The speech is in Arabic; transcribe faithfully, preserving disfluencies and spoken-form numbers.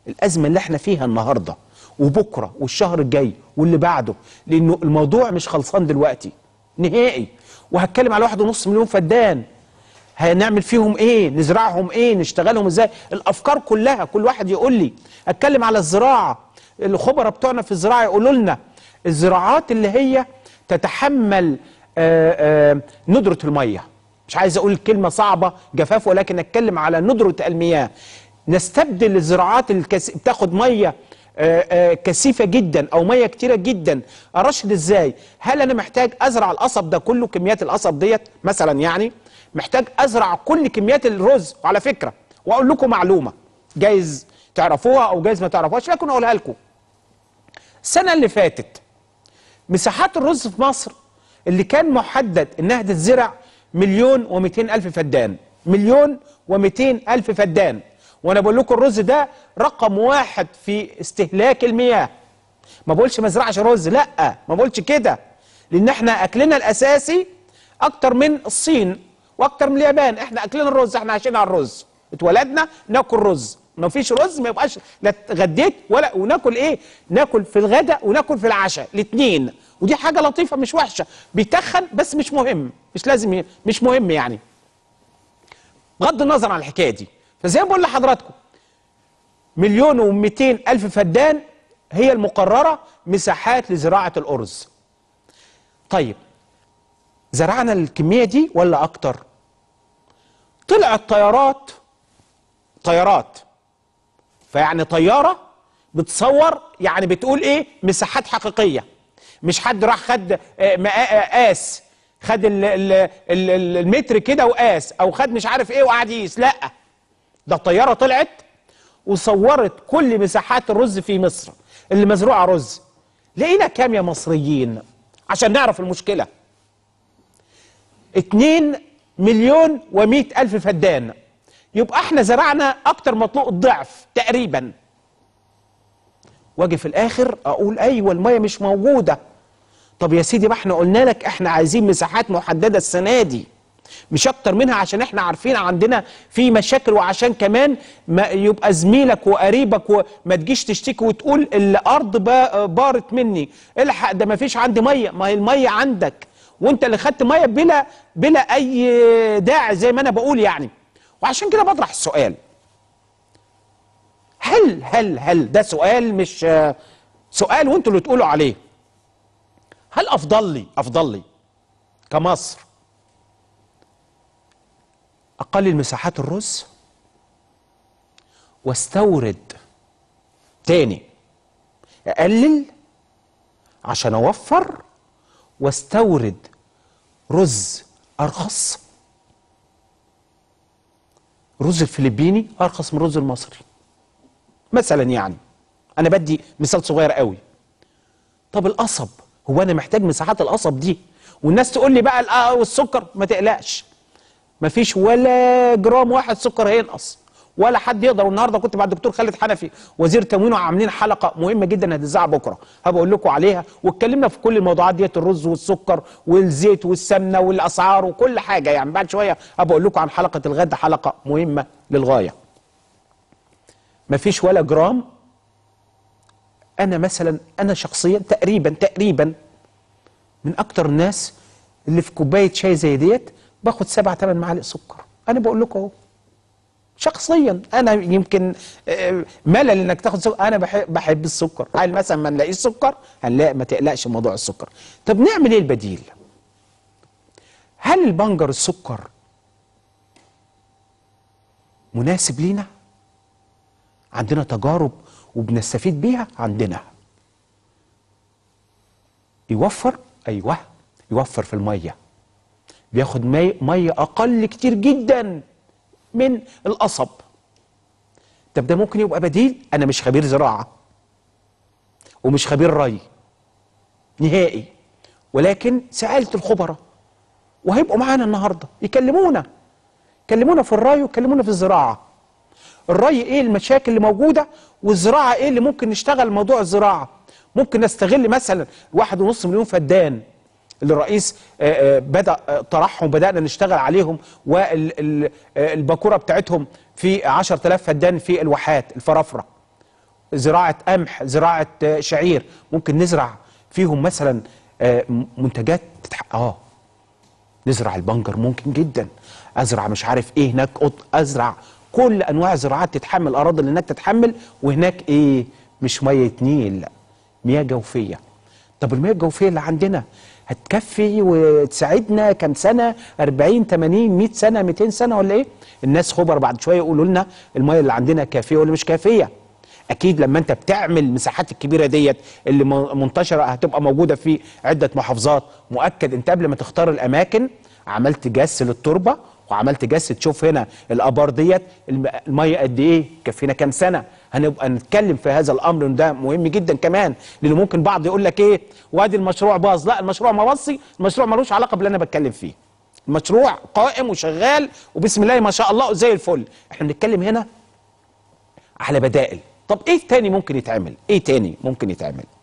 الازمه اللي احنا فيها النهارده وبكره والشهر الجاي واللي بعده، لانه الموضوع مش خلصان دلوقتي نهائي. وهتكلم على واحد ونص مليون فدان، هنعمل فيهم ايه؟ نزرعهم ايه؟ نشتغلهم ازاي؟ الافكار كلها كل واحد يقول لي. اتكلم على الزراعه، الخبراء بتوعنا في الزراعه يقولوا لنا الزراعات اللي هي تتحمل آآ آآ ندره الميه. مش عايز اقول كلمه صعبه جفاف، ولكن اتكلم على ندره المياه. نستبدل الزراعات اللي بتاخد ميه آآ آآ كثيفه جدا او ميه كتيره جدا. ارشد ازاي؟ هل انا محتاج ازرع القصب ده كله، كميات القصب ديت مثلا، يعني محتاج ازرع كل كميات الرز؟ وعلى فكره واقول لكم معلومه جايز تعرفوها او جايز ما تعرفوهاش، لكن اقولها لكم. السنه اللي فاتت مساحات الرز في مصر اللي كان محدد انها تتزرع مليون ومئتين الف فدان، مليون ومئتين الف فدان. وانا بقول لكم الرز ده رقم واحد في استهلاك المياه. ما بقولش ما ازرعش رز، لا، ما بقولش كده، لان احنا اكلنا الاساسي اكتر من الصين واكتر من اليابان. احنا اكلنا الرز، احنا عايشين على الرز، اتولدنا ناكل رز. ما فيش رز ما يبقاش لا اتغديت ولا. وناكل ايه؟ ناكل في الغداء وناكل في العشاء الاثنين، ودي حاجه لطيفه مش وحشه. بيتخن بس مش مهم، مش لازم، مش مهم يعني، بغض النظر عن الحكايه دي. فزي ما بقول لحضراتكم مليون ومئتين الف فدان هي المقرره مساحات لزراعه الارز. طيب زرعنا الكميه دي ولا اكتر؟ طلعت طيارات طيارات فيعني طياره بتصور، يعني بتقول ايه؟ مساحات حقيقيه، مش حد راح خد قاس، خد المتر كده وقاس، او خد مش عارف ايه وقعد يقيس. لا، ده الطياره طلعت وصورت كل مساحات الرز في مصر اللي مزروعه رز. لقينا كام يا مصريين عشان نعرف المشكله؟ اتنين مليون ومئة الف فدان. يبقى احنا زرعنا اكتر مطلوب الضعف تقريبا. واجي في الاخر اقول ايوه الميه مش موجوده. طب يا سيدي ما احنا قلنا لك احنا عايزين مساحات محدده السنه دي، مش اكتر منها، عشان احنا عارفين عندنا في مشاكل، وعشان كمان ما يبقى زميلك وقريبك وما تجيش تشتكي وتقول الارض بارت مني، الحق ده ما فيش عندي ميه. ما هي الميه عندك وانت اللي خدت ميه بلا بلا اي داعي زي ما انا بقول يعني. وعشان كده بطرح السؤال، هل هل هل ده سؤال مش سؤال وانتوا اللي تقولوا عليه، هل افضل لي افضل لي كمصر اقلل مساحات الرز واستورد تاني، اقلل عشان اوفر واستورد رز ارخص؟ الرز الفلبيني ارخص من الرز المصري مثلا، يعني انا بدي مثال صغير قوي. طب القصب، هو انا محتاج مساحات القصب دي؟ والناس تقول لي بقى والسكر، ما تقلقش، ما فيش ولا جرام واحد سكر هينقص ولا حد يقدر. والنهارده كنت مع الدكتور خالد حنفي وزير التموين وعاملين حلقه مهمه جدا هتذاع بكره، هبقول لكم عليها، واتكلمنا في كل الموضوعات ديت، الرز والسكر والزيت والسمنه والاسعار وكل حاجه. يعني بعد شويه هبقول لكم عن حلقه الغد، حلقه مهمه للغايه. ما فيش ولا جرام. انا مثلا انا شخصيا تقريبا تقريبا من اكتر الناس اللي في كوبايه شاي زي ديت باخد سبع ثمان معالق سكر. انا بقول لكم اهو شخصيا، انا يمكن ملل انك تاخد سكر، انا بحب, بحب السكر. هل مثلا ما نلاقيش سكر؟ هنلاقي، ما تقلقش موضوع السكر. طب نعمل ايه البديل؟ هل البنجر السكر مناسب لينا؟ عندنا تجارب وبنستفيد بيها. عندنا يوفر، ايوه يوفر في الميه، بياخد مي ميه اقل كتير جدا من القصب. طب ده ممكن يبقى بديل. انا مش خبير زراعه ومش خبير ري نهائي، ولكن سالت الخبراء وهيبقوا معانا النهارده يكلمونا يكلمونا في الري ويكلمونا في الزراعه. الري ايه المشاكل اللي موجوده، والزراعه ايه اللي ممكن نشتغل موضوع الزراعه. ممكن نستغل مثلا واحد ونص مليون فدان اللي الرئيس بدأ طرحهم، بدأنا نشتغل عليهم، والباكوره بتاعتهم في عشرة آلاف فدان في الواحات الفرافره. زراعه قمح، زراعه آه، شعير، ممكن نزرع فيهم مثلا آه، منتجات تتح... اه نزرع البنجر ممكن جدا، ازرع مش عارف ايه هناك، قط ازرع كل انواع الزراعات تتحمل، الاراضي اللي هناك تتحمل، وهناك ايه؟ مش ميه نيل، لا، مياه جوفيه. طب المياه الجوفيه اللي عندنا هتكفي وتساعدنا كام سنه؟ أربعين تمانين مية سنه ميتين سنه ولا ايه؟ الناس خبر بعد شويه يقولوا لنا المياه اللي عندنا كافيه ولا مش كافيه. اكيد لما انت بتعمل المساحات الكبيره ديت اللي منتشره هتبقى موجوده في عده محافظات، مؤكد انت قبل ما تختار الاماكن عملت جس للتربه وعملت جس تشوف هنا الابار ديت الميه قد ايه، كفينا كام سنه. هنبقى نتكلم في هذا الامر، ده مهم جدا كمان، لانه ممكن بعض يقول لك ايه وادي المشروع باظ. لا، المشروع ما باظش، المشروع ملوش علاقه باللي انا بتكلم فيه. المشروع قائم وشغال وبسم الله ما شاء الله زي الفل. احنا بنتكلم هنا على بدائل. طب ايه تاني ممكن يتعمل؟ ايه تاني ممكن يتعمل؟